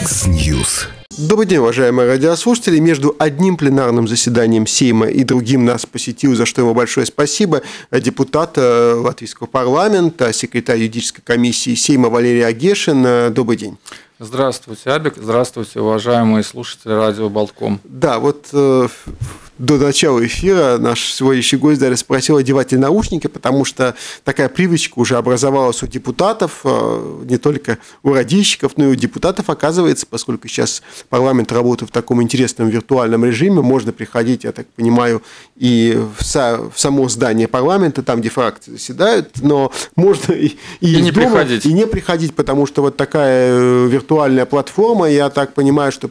Яндекс.Ньюс. Добрый день, уважаемые радиослушатели. Между одним пленарным заседанием Сейма и другим нас посетил, за что ему большое спасибо, депутат Латвийского парламента, секретарь юридической комиссии Сейма Валерий Агешин. Добрый день. Здравствуйте, Абик. Здравствуйте, уважаемые слушатели радио Болтком. Да, вот до начала эфира наш сегодняшний гость даже спросил одевать ли наушники, потому что такая привычка уже образовалась у депутатов, не только у радищиков, но и у депутатов, оказывается, поскольку сейчас парламент работает в таком интересном виртуальном режиме, можно приходить, я так понимаю, и в само здание парламента, там, где фракции заседают, но можно и не приходить. И не приходить, потому что вот такая виртуальная платформа, я так понимаю, что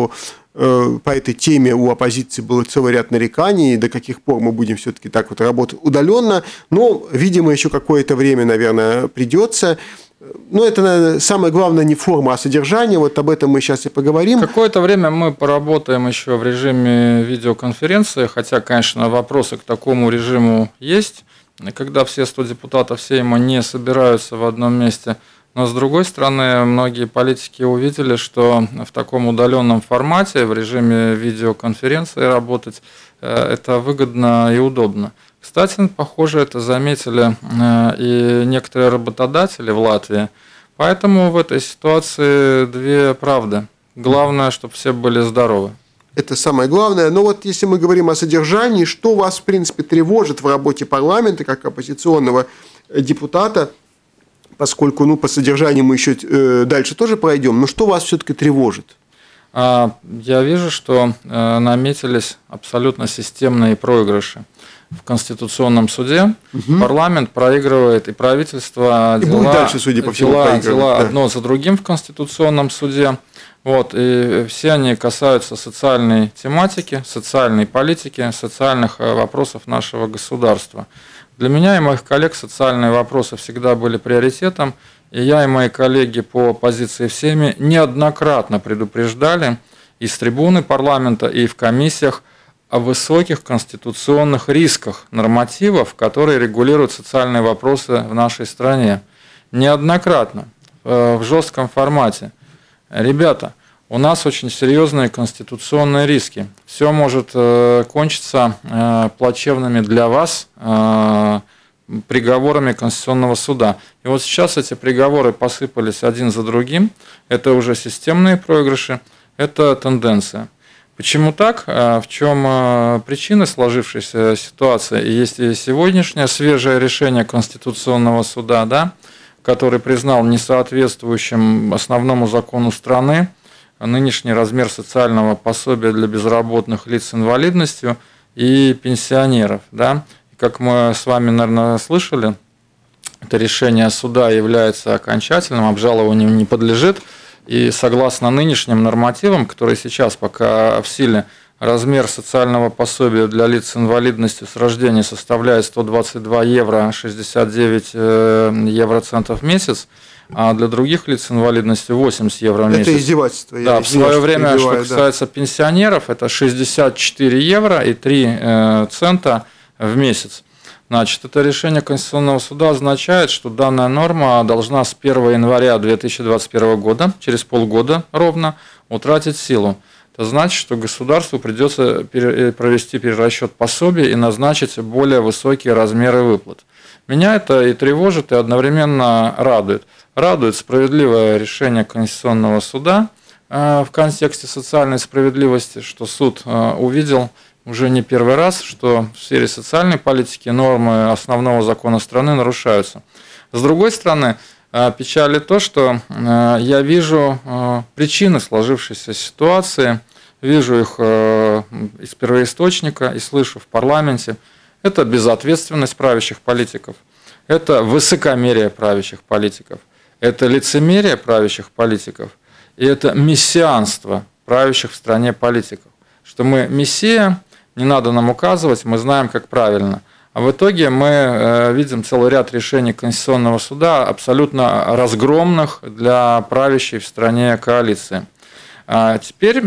по этой теме у оппозиции был целый ряд нареканий, до каких пор мы будем все-таки так вот работать удаленно. Но, видимо, еще какое-то время, наверное, придется. Но это, наверное, самое главное не форма, а содержание. Вот об этом мы сейчас и поговорим. Какое-то время мы поработаем еще в режиме видеоконференции, хотя, конечно, вопросы к такому режиму есть, когда все 100 депутатов Сейма не собираются в одном месте. Но, с другой стороны, многие политики увидели, что в таком удаленном формате, в режиме видеоконференции работать, это выгодно и удобно. Кстати, похоже, это заметили и некоторые работодатели в Латвии. Поэтому в этой ситуации две правды. Главное, чтобы все были здоровы. Это самое главное. Но вот если мы говорим о содержании, что вас, в принципе, тревожит в работе парламента, как оппозиционного депутата, поскольку по содержанию мы еще дальше тоже пройдем, но что вас все-таки тревожит? Я вижу, что наметились абсолютно системные проигрыши. В Конституционном суде парламент проигрывает, и правительство дела одно за другим в Конституционном суде. И все они касаются социальной тематики, социальной политики, социальных вопросов нашего государства. Для меня и моих коллег социальные вопросы всегда были приоритетом, и я и мои коллеги по оппозиции в Сейме неоднократно предупреждали и с трибуны парламента, и в комиссиях о высоких конституционных рисках нормативов, которые регулируют социальные вопросы в нашей стране. Неоднократно, в жестком формате. Ребята, у нас очень серьезные конституционные риски. Все может кончиться плачевными для вас приговорами Конституционного суда. И вот сейчас эти приговоры посыпались один за другим. Это уже системные проигрыши, это тенденция. Почему так? В чем причины сложившейся ситуации? И есть и сегодняшнее свежее решение Конституционного суда, который признал несоответствующим основному закону страны нынешний размер социального пособия для безработных лиц с инвалидностью и пенсионеров. Как мы с вами, наверное, слышали, это решение суда является окончательным, обжалованию не подлежит. И согласно нынешним нормативам, которые сейчас пока в силе, размер социального пособия для лиц с инвалидностью с рождения составляет 122 евро 69 евроцентов в месяц, а для других лиц с инвалидностью 80 евро в месяц. Это издевательство. Да, в свое время, что касается пенсионеров, это 64 евро и 3 цента в месяц. Значит, это решение Конституционного суда означает, что данная норма должна с 1 января 2021 года, через полгода ровно, утратить силу. Это значит, что государству придется провести перерасчет пособий и назначить более высокие размеры выплат. Меня это и тревожит, и одновременно радует. Радует справедливое решение Конституционного суда в контексте социальной справедливости, что суд увидел уже не первый раз, что в сфере социальной политики нормы основного закона страны нарушаются. С другой стороны, печалит то, что я вижу причины сложившейся ситуации, вижу их из первоисточника и слышу в парламенте. Это безответственность правящих политиков, это высокомерие правящих политиков, это лицемерие правящих политиков, и это мессианство правящих в стране политиков. Что мы мессия, не надо нам указывать, мы знаем, как правильно. А в итоге мы видим целый ряд решений Конституционного суда, абсолютно разгромных для правящей в стране коалиции. Теперь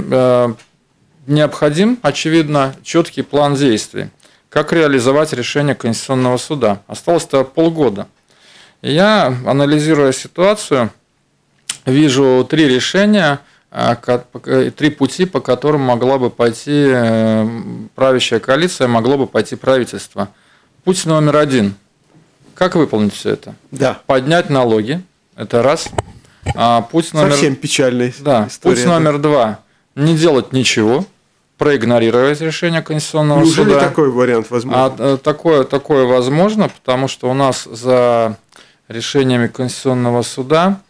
необходим, очевидно, четкий план действий. Как реализовать решение Конституционного суда? Осталось-то полгода. И я, анализируя ситуацию, вижу три решения, три пути, по которым могла бы пойти правящая коалиция, могло бы пойти правительство. Путь номер один. Как выполнить все это? Да. Поднять налоги. Это раз. Путь номер... Совсем печальный. Да. Путь номер два. Не делать ничего. Проигнорировать решение Конституционного суда. Неужели такой вариант возможен? Такое возможно, потому что у нас за решениями Конституционного суда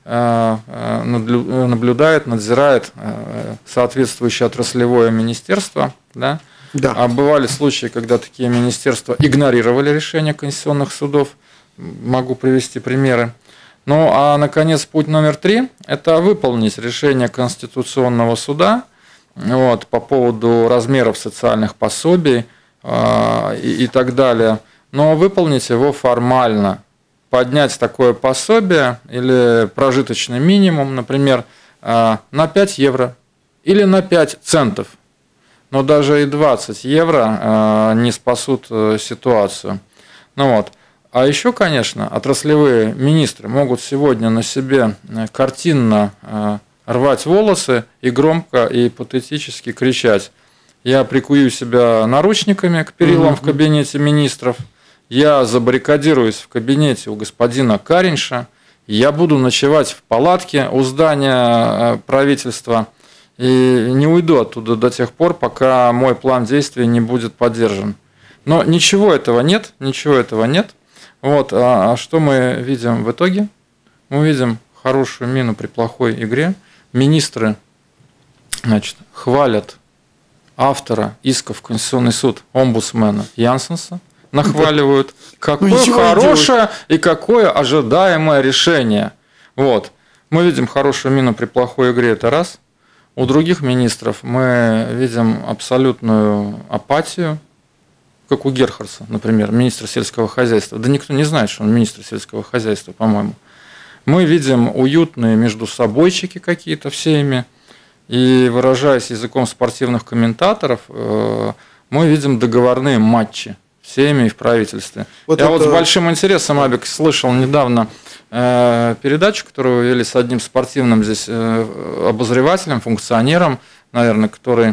наблюдает, надзирает соответствующее отраслевое министерство. Да? Да. А бывали случаи, когда такие министерства игнорировали решения конституционных судов. Могу привести примеры. Ну, а, наконец, путь номер три – это выполнить решение Конституционного суда по поводу размеров социальных пособий и так далее. Но выполнить его формально. Поднять такое пособие или прожиточный минимум, например, на 5 евро или на 5 центов. Но даже и 20 евро не спасут ситуацию. А еще, конечно, отраслевые министры могут сегодня на себе картинно рвать волосы и громко и патетически кричать: «Я прикую себя наручниками к перилам в кабинете министров, я забаррикадируюсь в кабинете у господина Каринша, я буду ночевать в палатке у здания правительства и не уйду оттуда до тех пор, пока мой план действий не будет поддержан». Но ничего этого нет. А что мы видим в итоге? Мы видим хорошую мину при плохой игре. Министры, хвалят автора иска в Конституционный суд, омбудсмена Янсенса, нахваливают, какое хорошее и какое ожидаемое решение. Мы видим хорошую мину при плохой игре, это раз. У других министров мы видим абсолютную апатию, как у Герхардса, например, министра сельского хозяйства. Да никто не знает, что он министр сельского хозяйства, по-моему. Мы видим уютные междусобойчики какие-то всеми, и, выражаясь языком спортивных комментаторов, мы видим договорные матчи всеми в правительстве. Я с большим интересом, Абик, слышал недавно передачу, которую вы вели с одним спортивным здесь обозревателем, функционером, наверное, который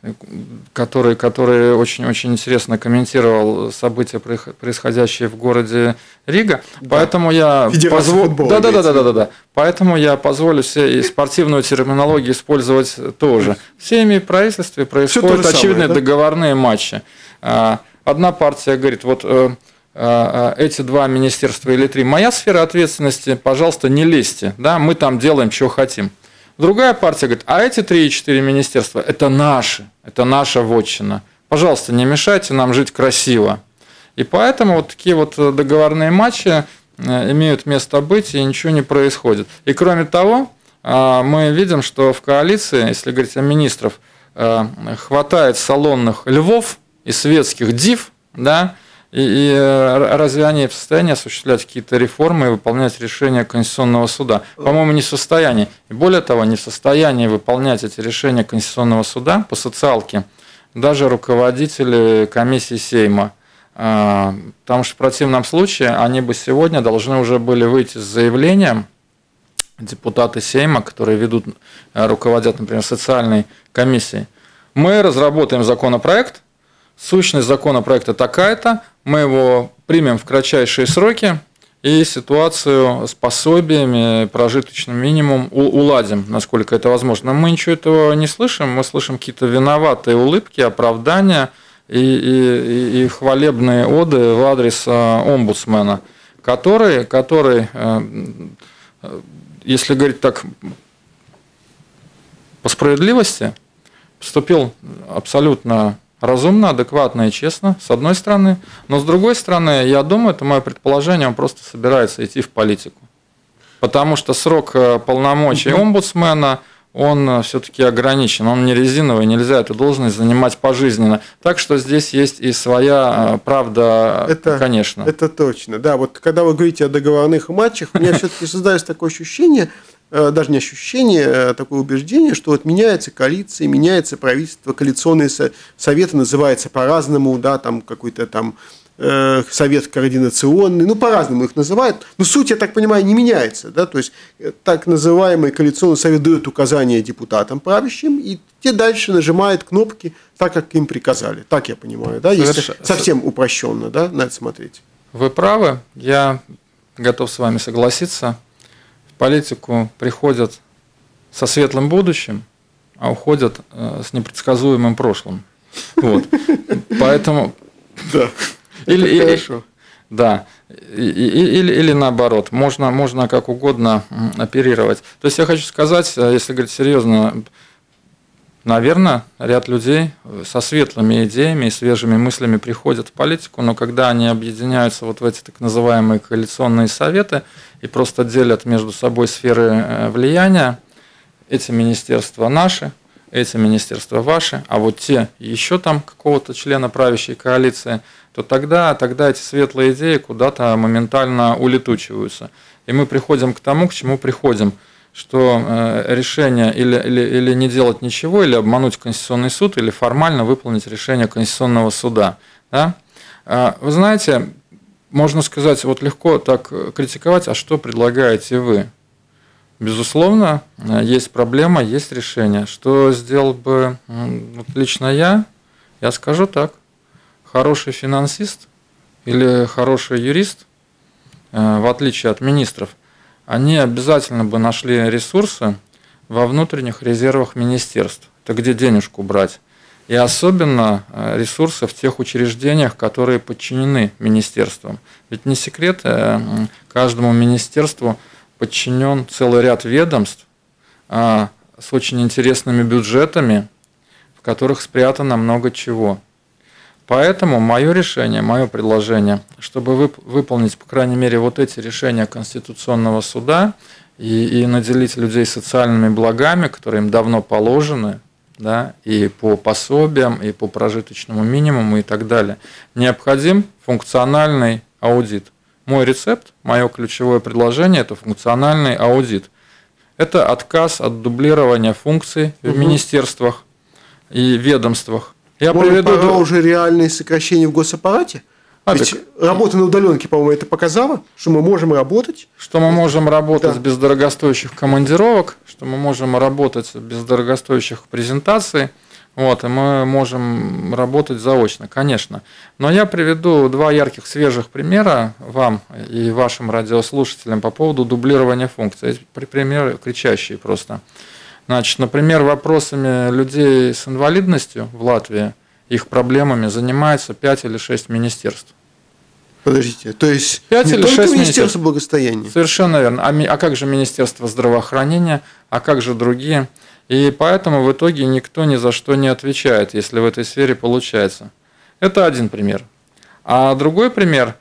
очень-очень интересно комментировал события, происходящие в городе Рига. Да. Поэтому я Поэтому я позволю себе и спортивную терминологию использовать тоже. В всеми правительстве происходят очевидные договорные матчи. Одна партия говорит: эти два министерства или три, моя сфера ответственности, пожалуйста, не лезьте, да, мы там делаем, что хотим. Другая партия говорит: а эти 3 и 4 министерства – это наши, это наша вотчина. Пожалуйста, не мешайте нам жить красиво. И поэтому такие договорные матчи имеют место быть, и ничего не происходит. И кроме того, мы видим, что в коалиции, если говорить о министрах, хватает салонных львов и светских див, да, и разве они в состоянии осуществлять какие-то реформы и выполнять решения Конституционного суда? По-моему, не в состоянии. И более того, не в состоянии выполнять эти решения Конституционного суда по социалке даже руководители комиссии Сейма. Потому что в противном случае они бы сегодня должны уже были выйти с заявлением, депутаты Сейма, которые руководят, например, социальной комиссией. Мы разработаем законопроект, сущность законопроекта такая-то, мы его примем в кратчайшие сроки и ситуацию с пособиями, прожиточным минимумом уладим, насколько это возможно. Но мы ничего этого не слышим, мы слышим какие-то виноватые улыбки, оправдания и хвалебные оды в адрес омбудсмена, который, если говорить так по справедливости, поступил абсолютно разумно, адекватно и честно, с одной стороны. Но с другой стороны, я думаю, это мое предположение, он просто собирается идти в политику. Потому что срок полномочий омбудсмена, он все-таки ограничен, он не резиновый, нельзя эту должность занимать пожизненно. Так что здесь есть и своя правда, конечно. Это точно, да. Когда вы говорите о договорных матчах, у меня все-таки создается такое ощущение, даже не ощущение, а такое убеждение, что меняется коалиция, меняется правительство, коалиционные советы называются по-разному, да, там какой-то там совет координационный, ну, по-разному их называют, но суть, я так понимаю, не меняется, да, то есть так называемый коалиционный совет дает указания депутатам правящим, и те дальше нажимают кнопки так, как им приказали, так я понимаю, да, если совсем упрощенно, да, на это смотреть. Вы правы, я готов с вами согласиться, в политику приходят со светлым будущим, а уходят с непредсказуемым прошлым, вот, поэтому... Да. Хорошо. Да, или наоборот, можно как угодно оперировать. То есть я хочу сказать, если говорить серьезно, наверное, ряд людей со светлыми идеями и свежими мыслями приходят в политику, но когда они объединяются вот в эти так называемые коалиционные советы и просто делят между собой сферы влияния, эти министерства наши, эти министерства ваши, а вот те еще там какого-то члена правящей коалиции, то тогда эти светлые идеи куда-то моментально улетучиваются. И мы приходим к тому, к чему приходим, что решение или не делать ничего, или обмануть Конституционный суд, или формально выполнить решение Конституционного суда. Да? Вы знаете, можно сказать, вот легко так критиковать, а что предлагаете вы? Безусловно, есть проблема, есть решение. Что сделал бы вот лично я скажу так. Хороший финансист или хороший юрист, в отличие от министров, они обязательно бы нашли ресурсы во внутренних резервах министерств. Это где денежку брать. И особенно ресурсы в тех учреждениях, которые подчинены министерствам. Ведь не секрет, каждому министерству подчинен целый ряд ведомств с очень интересными бюджетами, в которых спрятано много чего. Поэтому мое решение, мое предложение, чтобы выполнить, по крайней мере, вот эти решения Конституционного суда и наделить людей социальными благами, которые им давно положены, да, и по пособиям, и по прожиточному минимуму и так далее, необходим функциональный аудит. Мой рецепт, мое ключевое предложение – это функциональный аудит. Это отказ от дублирования функций в министерствах и ведомствах. Пора уже реальные сокращения в госаппарате? Ведь работа на удаленке, по-моему, это показало, что мы можем работать. Что мы можем работать без дорогостоящих командировок, что мы можем работать без дорогостоящих презентаций, вот, и мы можем работать заочно, конечно. Но я приведу два ярких, свежих примера вам и вашим радиослушателям по поводу дублирования функций. Эти примеры кричащие просто. Значит, например, вопросами людей с инвалидностью в Латвии, их проблемами занимается 5 или 6 министерств. Подождите, то есть 5 не или только 6 Министерство благосостояния? Совершенно верно. А как же Министерство здравоохранения, а как же другие? И поэтому в итоге никто ни за что не отвечает, если в этой сфере получается. Это один пример. А другой пример,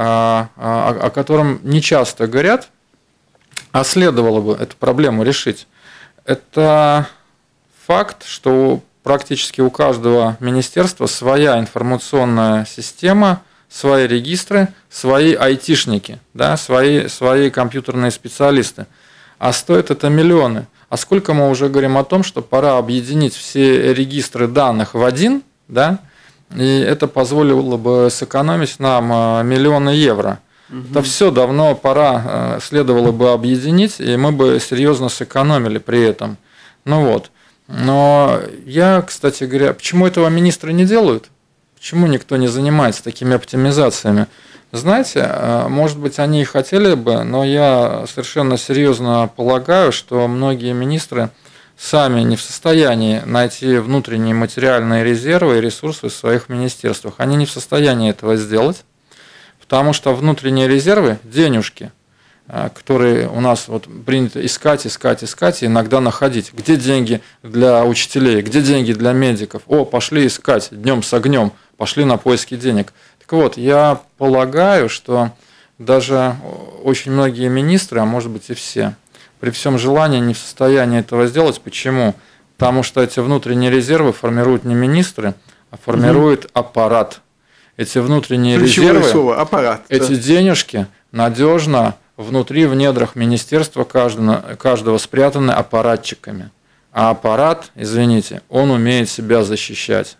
о котором не часто говорят, а следовало бы эту проблему решить, это факт, что практически у каждого министерства своя информационная система, свои регистры, свои айтишники, да, свои компьютерные специалисты. А стоит это миллионы. А сколько мы уже говорим о том, что пора объединить все регистры данных в один, да, и это позволило бы сэкономить нам миллионы евро. Это все давно пора, следовало бы объединить, и мы бы серьезно сэкономили при этом. Ну вот. Но я, кстати говоря, почему этого министры не делают? Почему никто не занимается такими оптимизациями? Знаете, может быть, они и хотели бы, но я совершенно серьезно полагаю, что многие министры сами не в состоянии найти внутренние материальные резервы и ресурсы в своих министерствах. Они не в состоянии этого сделать, потому что внутренние резервы, денежки, которые у нас вот принято искать и иногда находить. Где деньги для учителей, где деньги для медиков? О, пошли искать днем с огнем, пошли на поиски денег. Так вот, я полагаю, что даже очень многие министры, а может быть и все, при всем желании не в состоянии этого сделать. Почему? Потому что эти внутренние резервы формируют не министры, а формирует аппарат. Эти внутренние резервы, слово, аппарат, эти денежки надежно внутри, в недрах министерства каждого спрятаны аппаратчиками. А аппарат, извините, он умеет себя защищать.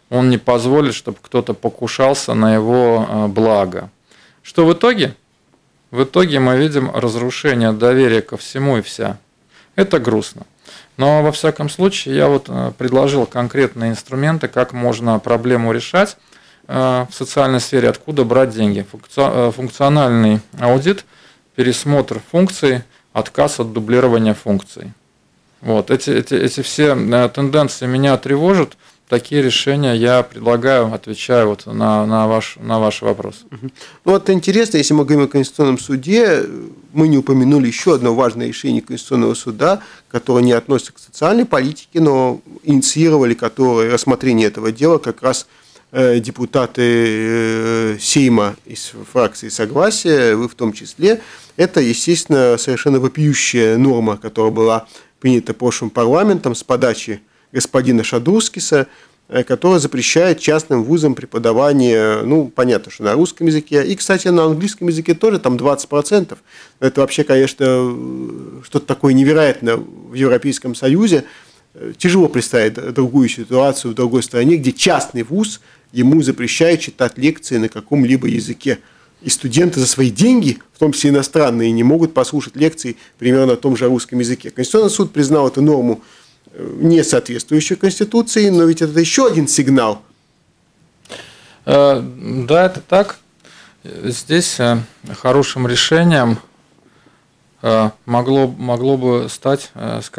он не позволит, чтобы кто-то покушался на его благо. Что в итоге? В итоге мы видим разрушение доверия ко всему и вся. Это грустно. Но во всяком случае я вот предложил конкретные инструменты, как можно проблему решать в социальной сфере, откуда брать деньги. Функциональный аудит, пересмотр функций, отказ от дублирования функций. Вот. Эти все тенденции меня тревожат. Такие решения я предлагаю, отвечаю вот на ваш вопрос. Ну вот интересно, если мы говорим о Конституционном суде, мы не упомянули еще одно важное решение Конституционного суда, которое не относится к социальной политике, но инициировали которое рассмотрение этого дела как раз депутаты Сейма из фракции Согласия, вы в том числе. Это, естественно, совершенно вопиющая норма, которая была принята прошлым парламентом с подачи господина Шадрускиса, которая запрещает частным вузам преподавание, ну, понятно, что на русском языке, и, кстати, на английском языке тоже там 20%. Это вообще, конечно, что-то такое невероятное в Европейском Союзе. Тяжело представить другую ситуацию в другой стране, где частный вуз ему запрещает читать лекции на каком-либо языке. И студенты за свои деньги, в том числе иностранные, не могут послушать лекции примерно на том же русском языке. Конституционный суд признал эту норму не соответствующую Конституции, но ведь это еще один сигнал. Да, это так. Здесь хорошим решением могла бы стать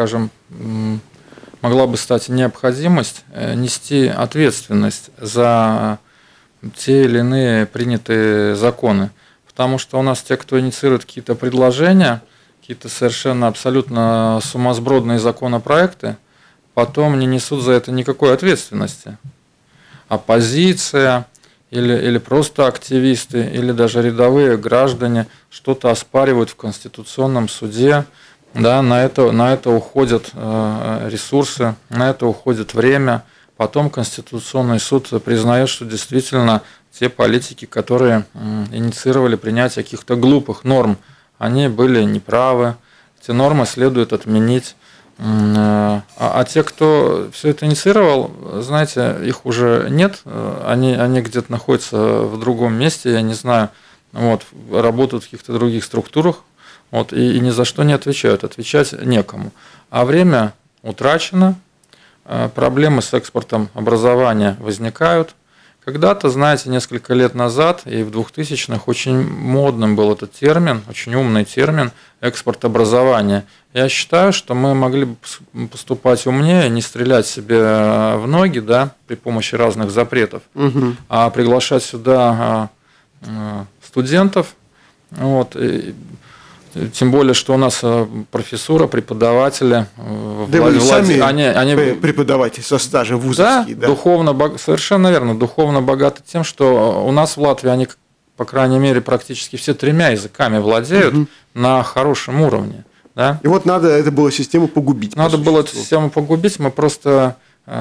необходимость нести ответственность за те или иные принятые законы. Потому что у нас те, кто инициирует какие-то предложения, какие-то совершенно абсолютно сумасбродные законопроекты, потом не несут за это никакой ответственности. Оппозиция или просто активисты, или даже рядовые граждане что-то оспаривают в Конституционном суде. Да, на это уходят ресурсы, на это уходит время. Потом Конституционный суд признает, что действительно те политики, которые инициировали принятие каких-то глупых норм, они были неправы, эти нормы следует отменить. А те, кто все это инициировал, знаете, их уже нет, они где-то находятся в другом месте, я не знаю, вот, работают в каких-то других структурах, вот, и ни за что не отвечают, отвечать некому. А время утрачено, проблемы с экспортом образования возникают. Когда-то, знаете, несколько лет назад, и в 2000-х, очень модным был этот термин, очень умный термин «экспорт образования». Я считаю, что мы могли бы поступать умнее, не стрелять себе в ноги, да, при помощи разных запретов, а приглашать сюда студентов. Вот, тем более, что у нас профессура, преподаватели, да, вы сами они преподаватели со стажем вузовский, да? Совершенно верно, духовно богаты тем, что у нас в Латвии они, по крайней мере, практически все 3 языками владеют на хорошем уровне. Да? И вот надо эту было систему погубить. Надо было эту систему погубить, мы просто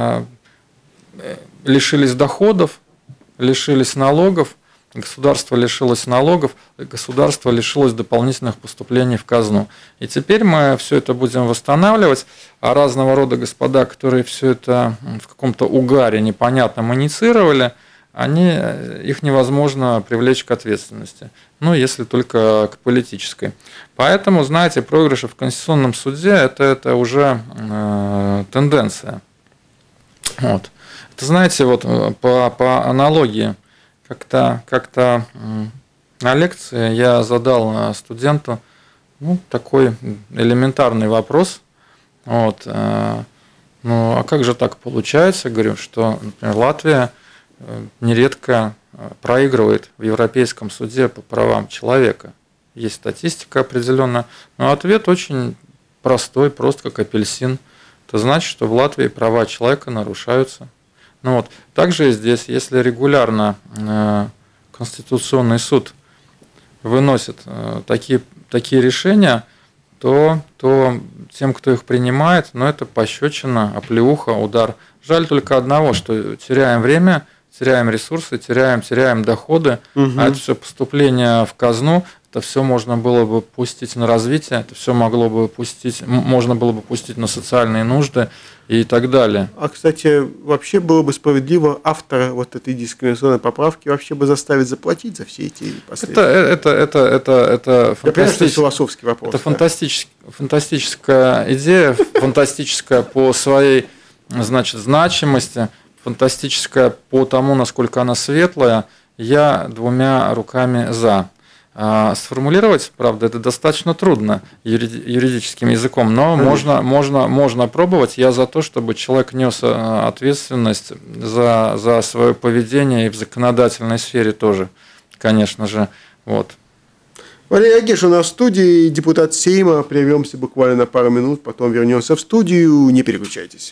лишились доходов, лишились налогов. Государство лишилось налогов, государство лишилось дополнительных поступлений в казну. И теперь мы все это будем восстанавливать, а разного рода господа, которые все это в каком-то угаре непонятном инициировали, их невозможно привлечь к ответственности. Ну, если только к политической. Поэтому, знаете, проигрыши в Конституционном суде это уже тенденция. Вот. Это, знаете, вот по аналогии. Как-то на лекции я задал студенту такой элементарный вопрос. Вот, а как же так получается, говорю, что, например, Латвия нередко проигрывает в Европейском суде по правам человека. Есть статистика определенная, но ответ очень простой, просто как апельсин. Это значит, что в Латвии права человека нарушаются. Ну вот. Также и здесь, если регулярно Конституционный суд выносит такие решения, то тем, кто их принимает, это пощечина, оплеуха, удар. Жаль только одного, что теряем время, теряем ресурсы, теряем доходы, а это все поступление в казну. это все можно было бы пустить на развитие, это все можно было бы пустить на социальные нужды и так далее. А, кстати, вообще было бы справедливо автора вот этой дискриминационной поправки вообще бы заставить заплатить за все эти последствия. Это философский вопрос. Это фантастическая идея, фантастическая по своей, значит, значимости, фантастическая по тому, насколько она светлая. Я двумя руками за. Сформулировать, правда, это достаточно трудно юридическим языком, но можно пробовать. Я за то, чтобы человек нес ответственность за свое поведение и в законодательной сфере тоже, конечно же. Вот. Валерий Агиш у нас в студии, депутат Сейма. Прервемся буквально на пару минут, потом вернемся в студию. Не переключайтесь.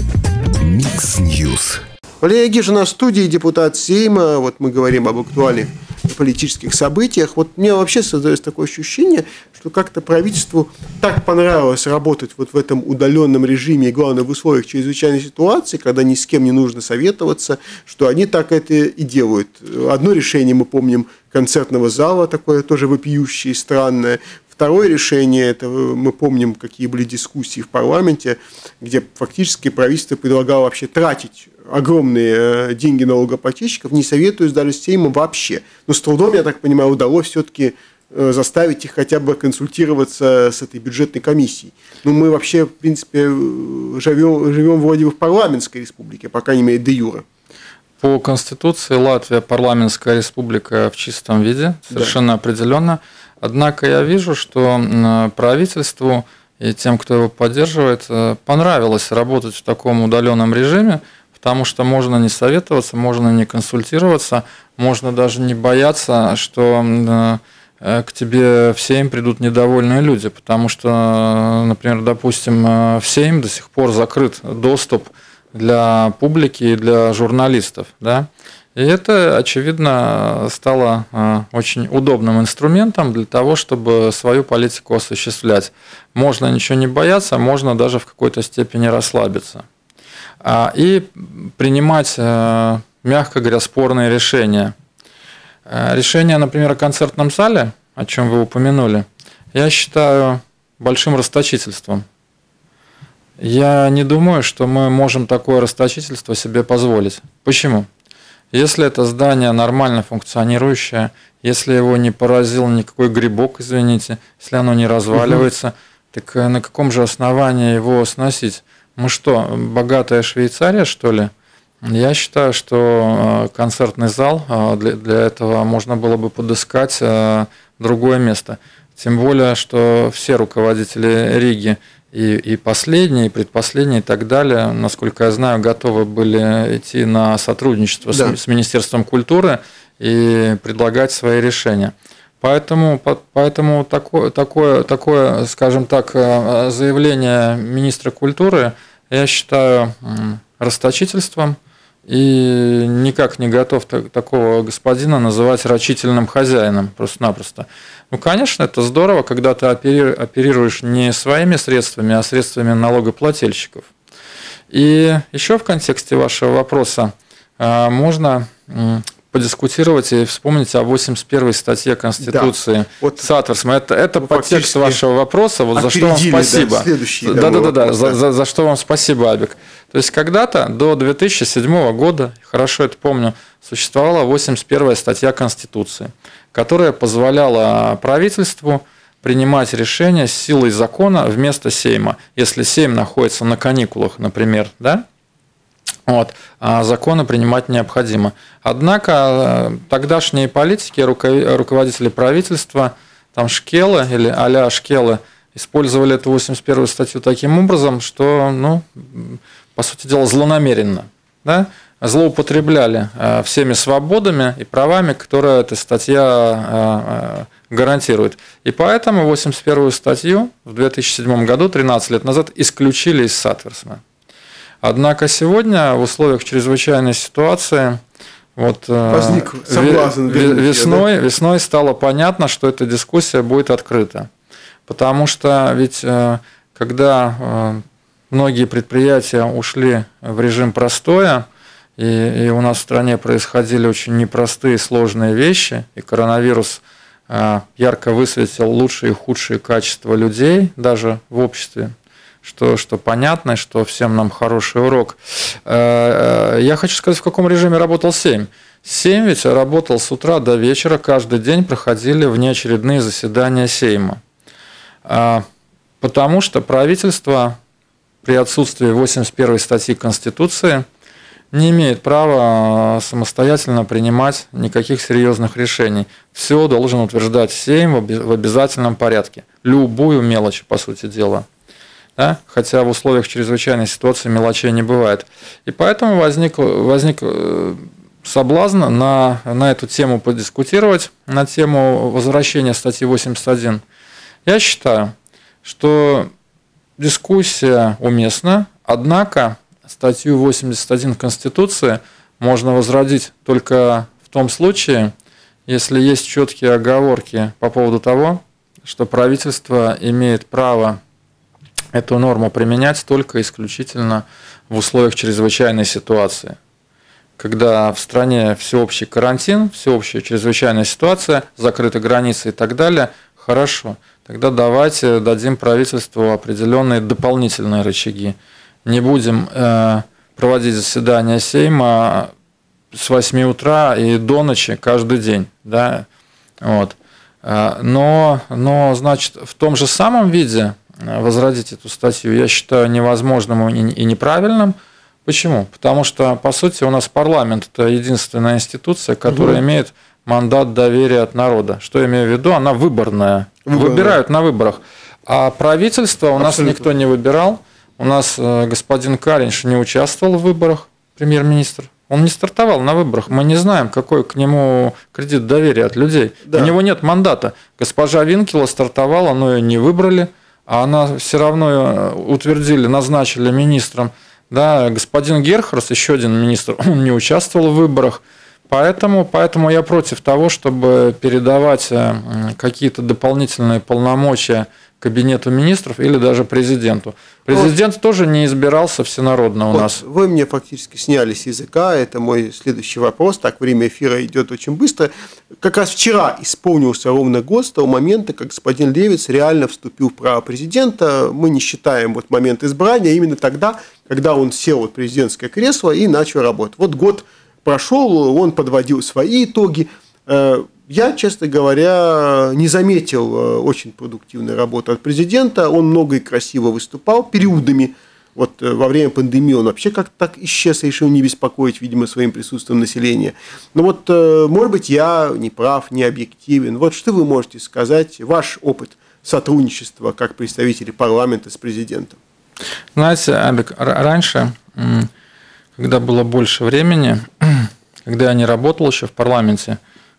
Микс Ньюс. Валерий Агиш у нас в студии, депутат Сейма. Вот мы говорим об актуальных политических событиях. Вот мне вообще создается такое ощущение, что как-то правительству так понравилось работать вот в этом удаленном режиме, и главное в условиях чрезвычайной ситуации, когда ни с кем не нужно советоваться, что они так это и делают. Одно решение мы помним концертного зала, такое тоже вопиющее и странное. Второе решение, это мы помним, какие были дискуссии в парламенте, где фактически правительство предлагало вообще тратить огромные деньги налогоплательщиков, не советуясь даже с Сеймом вообще. Но с трудом, я так понимаю, удалось все-таки заставить их хотя бы консультироваться с этой бюджетной комиссией. Ну, мы вообще, в принципе, живем вроде бы в парламентской республике, по крайней мере, де юре. По Конституции Латвия парламентская республика в чистом виде, совершенно определенно. Однако я вижу, что правительству и тем, кто его поддерживает, понравилось работать в таком удаленном режиме, потому что можно не советоваться, можно не консультироваться, можно даже не бояться, что к тебе в Сейм придут недовольные люди, потому что, например, допустим, в Сейм до сих пор закрыт доступ для публики и для журналистов, да. И это, очевидно, стало очень удобным инструментом для того, чтобы свою политику осуществлять. Можно ничего не бояться, можно даже в какой-то степени расслабиться. И принимать, мягко говоря, спорные решения. Решение, например, о концертном зале, о чем вы упомянули, я считаю большим расточительством. Я не думаю, что мы можем такое расточительство себе позволить. Почему? Если это здание нормально функционирующее, если его не поразил никакой грибок, извините, если оно не разваливается, так на каком же основании его сносить? Мы что, богатая Швейцария, что ли? Я считаю, что концертный зал, для этого можно было бы подыскать другое место. Тем более, что все руководители Риги, и последние, и предпоследние, и так далее, насколько я знаю, готовы были идти на сотрудничество с Министерством культуры и предлагать свои решения. Поэтому такое, скажем так, заявление министра культуры я считаю расточительством и никак не готов такого господина называть рачительным хозяином просто-напросто. Ну, конечно, это здорово, когда ты оперируешь не своими средствами, а средствами налогоплательщиков. И еще в контексте вашего вопроса можно подискутировать и вспомнить о 81-й статье Конституции Сатверсма. Это подтекст вашего вопроса, вот за что вам спасибо. За что вам спасибо, Абик. То есть когда-то, до 2007 года, хорошо это помню, существовала 81-я статья Конституции, которая позволяла правительству принимать решения с силой закона вместо Сейма, если Сейм находится на каникулах, например, да? Вот, а законы принимать необходимо. Однако тогдашние политики, руководители правительства, там Шкелы или а-ля Шкелы, использовали эту 81-ю статью таким образом, что, ну, по сути дела, злонамеренно, да? Злоупотребляли всеми свободами и правами, которые эта статья гарантирует. И поэтому 81-ю статью в 2007 году, 13 лет назад, исключили из Сатверсма. Однако сегодня в условиях чрезвычайной ситуации весной стало понятно, что эта дискуссия будет открыта. Потому что ведь когда многие предприятия ушли в режим простоя, и у нас в стране происходили очень непростые, сложные вещи, и коронавирус ярко высветил лучшие и худшие качества людей даже в обществе, что понятно, что всем нам хороший урок. Я хочу сказать, в каком режиме работал Сейм. Сейм ведь работал с утра до вечера, каждый день проходили внеочередные заседания Сейма. Потому что правительство при отсутствии 81 статьи Конституции не имеет права самостоятельно принимать никаких серьезных решений. Все должен утверждать Сейм в обязательном порядке. Любую мелочь, по сути дела. Да? Хотя в условиях чрезвычайной ситуации мелочей не бывает. И поэтому возник соблазн на эту тему подискутировать, на тему возвращения статьи 81. Я считаю, что дискуссия уместна, однако статью 81 Конституции можно возродить только в том случае, если есть четкие оговорки по поводу того, что правительство имеет право эту норму применять только исключительно в условиях чрезвычайной ситуации. Когда в стране всеобщий карантин, всеобщая чрезвычайная ситуация, закрыты границы и так далее, хорошо. Тогда давайте дадим правительству определенные дополнительные рычаги. Не будем проводить заседания Сейма с 8 утра и до ночи каждый день. Да? Вот. Но, значит, в том же самом виде возродить эту статью я считаю невозможным и неправильным. Почему? Потому что, по сути, у нас парламент – это единственная институция, которая имеет мандат доверия от народа. Что я имею в виду? Она выборная. Выбирают на выборах. А правительство у нас никто не выбирал. У нас господин Кариньш не участвовал в выборах, премьер-министр. Он не стартовал на выборах. Мы не знаем, какой к нему кредит доверия от людей. Да. У него нет мандата. Госпожа Винкела стартовала, но ее не выбрали. А она все равно утвердили, назначили министром. Да, господин Герхарс, еще один министр, он не участвовал в выборах. Поэтому я против того, чтобы передавать какие-то дополнительные полномочия Кабинету министров или даже президенту. Президент тоже не избирался всенародно у нас. Вы мне фактически сняли с языка, это мой следующий вопрос. Так, время эфира идет очень быстро. Как раз вчера исполнился ровно год с того момента, как господин Левец реально вступил в право президента. Мы не считаем момент избрания, именно тогда, когда он сел в президентское кресло и начал работать. Вот год прошел, он подводил свои итоги. Я, честно говоря, не заметил очень продуктивной работы от президента. Он много и красиво выступал периодами. Вот во время пандемии он вообще как-то так исчез, решил не беспокоить, видимо, своим присутствием населения. Но вот, может быть, я не прав, не объективен. Вот что вы можете сказать, ваш опыт сотрудничества как представители парламента с президентом? Знаете, Абик, раньше, когда было больше времени, когда я не работал еще в парламенте,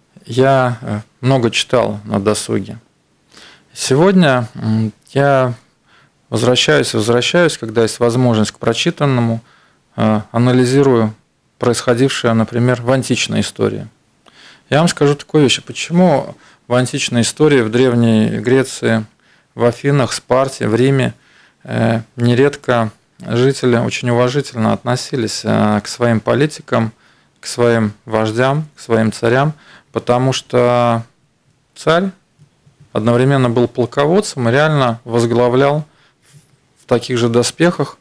я много читал на досуге. Сегодня я возвращаюсь, когда есть возможность к прочитанному, анализирую происходившее, например, в античной истории. Я вам скажу такую вещь, почему в античной истории, в Древней Греции, в Афинах, Спарте, в Риме нередко жители очень уважительно относились к своим политикам, к своим вождям, к своим царям, потому что царь одновременно был полководцем и реально возглавлял в таких же доспехах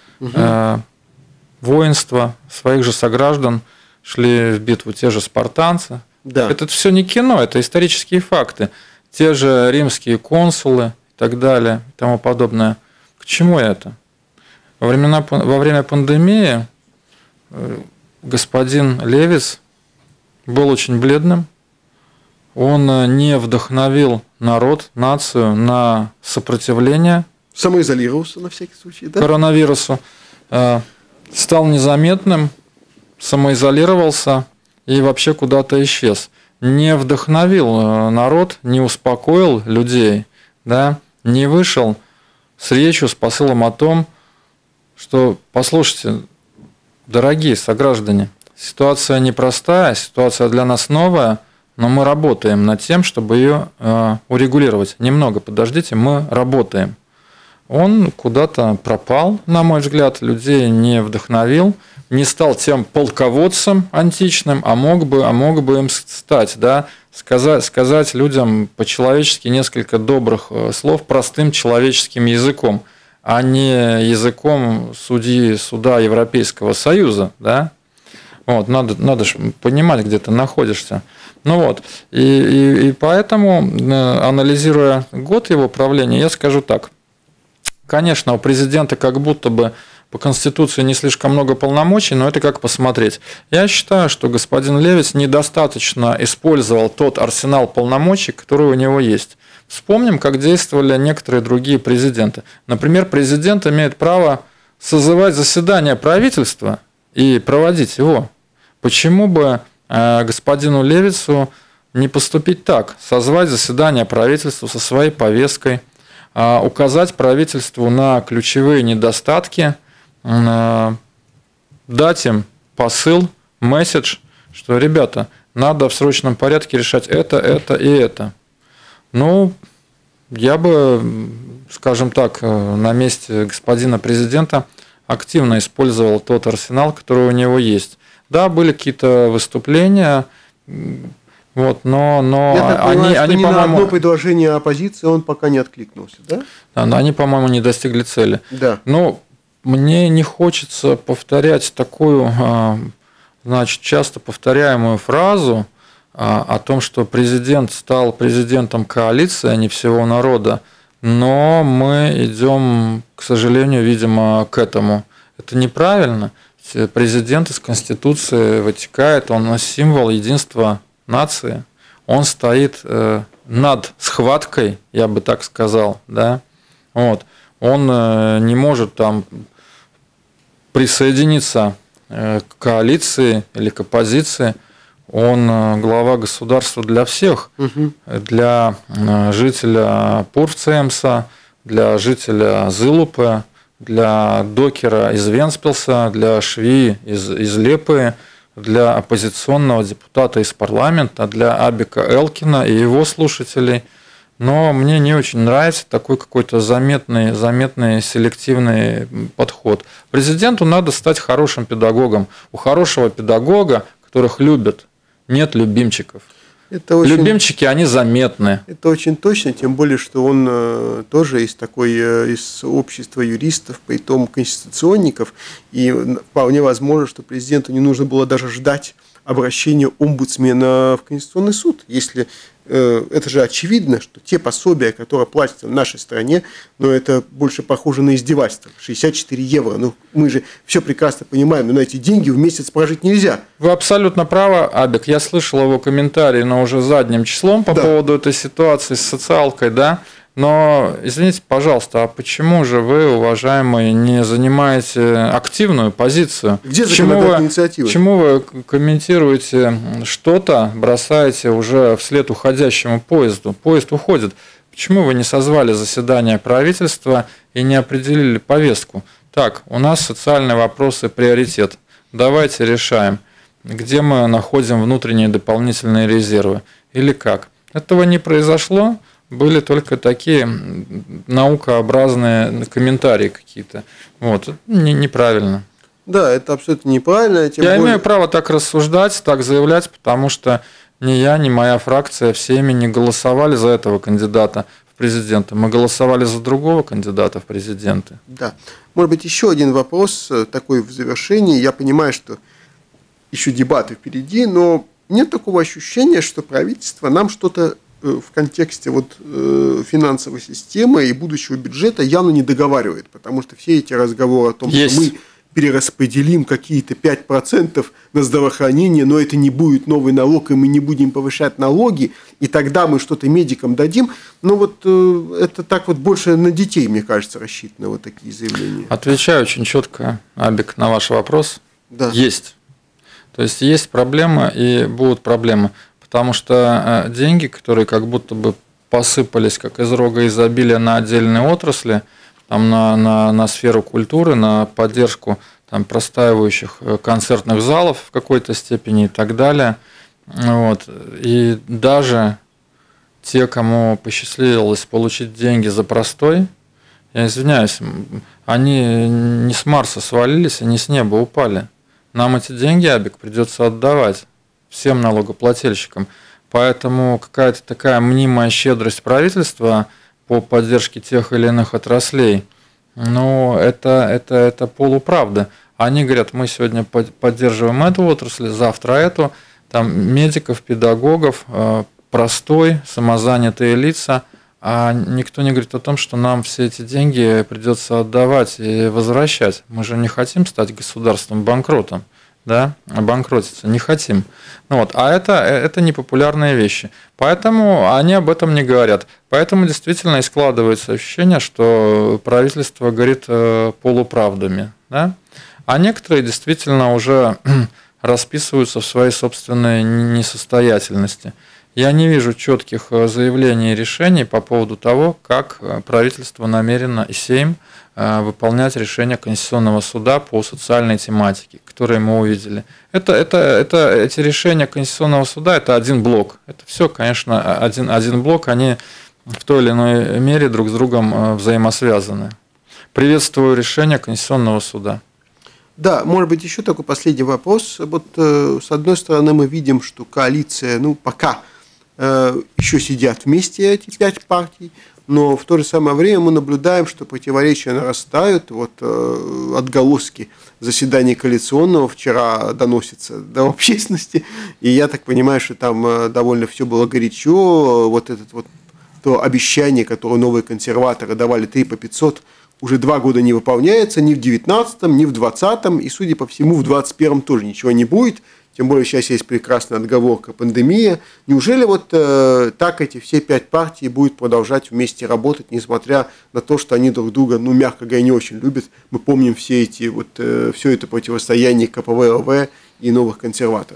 воинство своих же сограждан, шли в битву те же спартанцы. Да. Это все не кино, это исторические факты. Те же римские консулы и так далее, и тому подобное. К чему это? Во время пандемии господин Левец был очень бледным. Он не вдохновил народ, нацию на сопротивление. Самоизолировался на всякий случай, да? Коронавирусу. Стал незаметным, самоизолировался и вообще куда-то исчез. Не вдохновил народ, не успокоил людей, да? Не вышел с речью, с посылом о том, что, послушайте, дорогие сограждане, ситуация непростая, ситуация для нас новая, но мы работаем над тем, чтобы ее урегулировать. Немного подождите, мы работаем. он куда-то пропал, на мой взгляд, людей не вдохновил, не стал тем полководцем античным, а мог бы им стать, да, сказать людям по-человечески несколько добрых слов простым человеческим языком, а не языком суда Европейского Союза, да. Вот, надо же понимать, где ты находишься. Ну вот, и поэтому, анализируя год его правления, я скажу так. Конечно, у президента как будто бы по Конституции не слишком много полномочий, но это как посмотреть. Я считаю, что господин Левис недостаточно использовал тот арсенал полномочий, который у него есть. Вспомним, как действовали некоторые другие президенты. Например, президент имеет право созывать заседание правительства и проводить его. Почему бы господину Левису не поступить так? Созвать заседание правительства со своей повесткой, указать правительству на ключевые недостатки, дать им посыл, месседж, что, ребята, надо в срочном порядке решать это и это. Ну, я бы, скажем так, на месте господина президента активно использовал тот арсенал, который у него есть. Да, были какие-то выступления, вот, но они, по-моему, на одно предложение оппозиции он пока не откликнулся, да? Да, но они, по-моему, не достигли цели. Да. Но мне не хочется повторять такую, значит, часто повторяемую фразу о том, что президент стал президентом коалиции, а не всего народа, но мы идем, к сожалению, видимо, к этому. Это неправильно. Президент из Конституции вытекает, он символ единства нации, он стоит над схваткой, я бы так сказал, да, вот. Он не может там присоединиться к коалиции или к оппозиции, он глава государства для всех, для жителя Пурцемса, для жителя Зылупы, для докера из Венспилса, для швеи из Лепы, для оппозиционного депутата из парламента, для Абика Элкина и его слушателей. Но мне не очень нравится такой какой-то заметный селективный подход. Президенту надо стать хорошим педагогом. У хорошего педагога, которых любят, нет любимчиков. Любимчики, они заметны. Это очень точно, тем более, что он тоже из общества юристов, притом конституционников, и вполне возможно, что президенту не нужно было даже ждать обращения омбудсмена в Конституционный суд, если это же очевидно, что те пособия, которые платятся в нашей стране, но это больше похоже на издевательство. 64 евро. Ну, мы же все прекрасно понимаем, но на эти деньги в месяц прожить нельзя. Вы абсолютно правы, Абик. Я слышал его комментарии, но уже задним числом по поводу этой ситуации с социалкой, да. Но, извините, пожалуйста, а почему же вы, уважаемые, не занимаете активную позицию? Где законодательная инициатива? Почему вы комментируете что-то, бросаете уже вслед уходящему поезду? Поезд уходит. Почему вы не созвали заседание правительства и не определили повестку? Так, у нас социальные вопросы приоритет. Давайте решаем, где мы находим внутренние дополнительные резервы или как. Этого не произошло. Были только такие наукообразные комментарии какие-то. Вот. Неправильно. Да, это абсолютно неправильно. Я имею право так рассуждать, так заявлять, потому что ни я, ни моя фракция всеми не голосовали за этого кандидата в президенты. Мы голосовали за другого кандидата в президенты. Да. Может быть, еще один вопрос такой в завершении. Я понимаю, что еще дебаты впереди, но нет такого ощущения, что правительство нам что-то в контексте финансовой системы и будущего бюджета явно не договаривает, потому что все эти разговоры о том, что мы перераспределим какие-то 5% на здравоохранение, но это не будет новый налог, и мы не будем повышать налоги, и тогда мы что-то медикам дадим. Но это так больше на детей, мне кажется, рассчитано, вот такие заявления. Отвечаю очень четко, Абик, на ваш вопрос. Да. Есть. То есть есть проблема и будут проблемы. Потому что деньги, которые как будто бы посыпались как из рога изобилия на отдельные отрасли, там, на сферу культуры, на поддержку там, простаивающих концертных залов в какой-то степени и так далее. Вот. И даже те, кому посчастливилось получить деньги за простой, Я извиняюсь, они не с Марса свалились и не с неба упали. Нам эти деньги, Абик, придется отдавать всем налогоплательщикам. Поэтому какая-то такая мнимая щедрость правительства по поддержке тех или иных отраслей, ну, это полуправда. Они говорят, мы сегодня поддерживаем эту отрасль, завтра эту, там медиков, педагогов, простой, самозанятые лица, а никто не говорит о том, что нам все эти деньги придется отдавать и возвращать. Мы же не хотим стать государством-банкротом, да, обанкротиться, не хотим. Ну вот, а это непопулярные вещи. Поэтому они об этом не говорят. Поэтому действительно и складывается ощущение, что правительство говорит полуправдами. Да? А некоторые действительно уже расписываются в своей собственной несостоятельности. Я не вижу четких заявлений и решений по поводу того, как правительство намерено и Сейм выполнять решения Конституционного суда по социальной тематике, которые мы увидели. Эти решения Конституционного суда – это один блок. Это все, конечно, один блок, они в той или иной мере друг с другом взаимосвязаны. Приветствую решение Конституционного суда. Да, может быть, еще такой последний вопрос. Вот с одной стороны мы видим, что коалиция, ну, пока еще сидят вместе эти 5 партий, но в то же самое время мы наблюдаем, что противоречия нарастают. Вот отголоски заседания коалиционного вчера доносятся до общественности, и я так понимаю, что там довольно все было горячо. Вот это вот то обещание, которое новые консерваторы давали 3 по 500, уже 2 года не выполняется, ни в 19-м, ни в 20-м, и, судя по всему, в 21-м тоже ничего не будет. Тем более сейчас есть прекрасная отговорка пандемия. Неужели вот так эти все 5 партий будут продолжать вместе работать, несмотря на то, что они друг друга, ну, мягко говоря, не очень любят? Мы помним все это противостояние КПВ-ЛВ и новых консерваторов.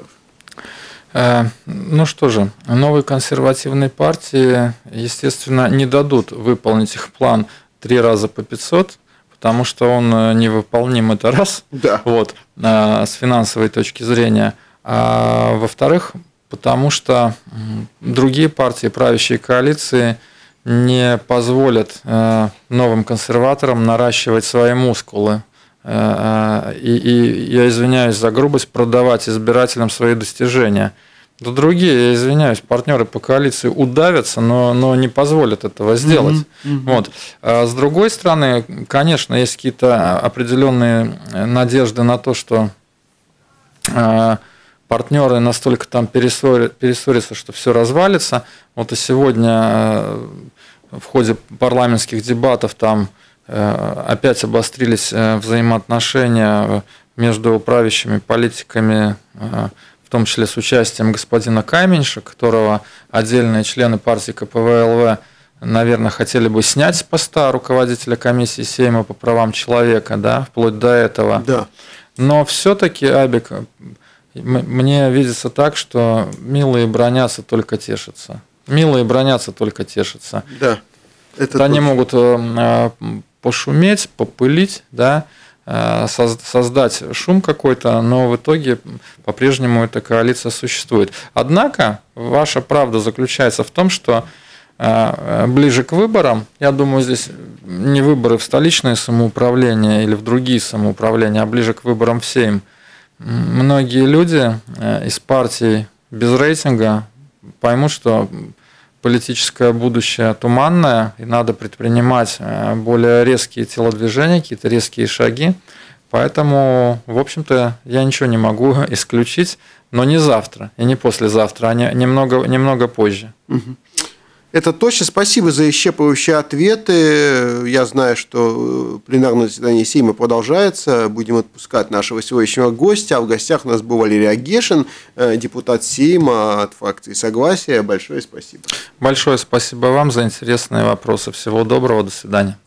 Ну что же, новые консервативные партии, естественно, не дадут выполнить их план 3 раза по 500, потому что он невыполним, это раз, да. Вот, с финансовой точки зрения. А во-вторых, потому что другие партии, правящие коалиции, не позволят новым консерваторам наращивать свои мускулы. И я извиняюсь за грубость, продавать избирателям свои достижения. Да другие, я извиняюсь, партнеры по коалиции удавятся, но не позволят этого сделать. Вот. А с другой стороны, конечно, есть какие-то определенные надежды на то, что партнеры настолько там перессорятся, что все развалится. Вот и сегодня в ходе парламентских дебатов там опять обострились взаимоотношения между правящими политиками, в том числе с участием господина Каменьша, которого отдельные члены партии КПВ-ЛВ, наверное, хотели бы снять с поста руководителя комиссии Сейма по правам человека, да, вплоть до этого. Да. Но все-таки, Абик, мне видится так, что милые бронятся, только тешатся. Милые бронятся, только тешатся. Да. Они могут пошуметь, попылить, да, создать шум какой-то, но в итоге по-прежнему эта коалиция существует. Однако ваша правда заключается в том, что ближе к выборам, я думаю, здесь не выборы в столичное самоуправление или в другие самоуправления, а ближе к выборам в Сейм, многие люди из партий без рейтинга поймут, что политическое будущее туманное, и надо предпринимать более резкие телодвижения, какие-то резкие шаги. Поэтому, в общем-то, я ничего не могу исключить, но не завтра и не послезавтра, а немного позже. Это точно. Спасибо за исчерпывающие ответы. Я знаю, что пленарное заседание Сейма продолжается. Будем отпускать нашего сегодняшнего гостя. А в гостях у нас был Валерий Агешин, депутат Сейма от фракции «Согласие». Большое спасибо. Большое спасибо вам за интересные вопросы. Всего доброго. До свидания.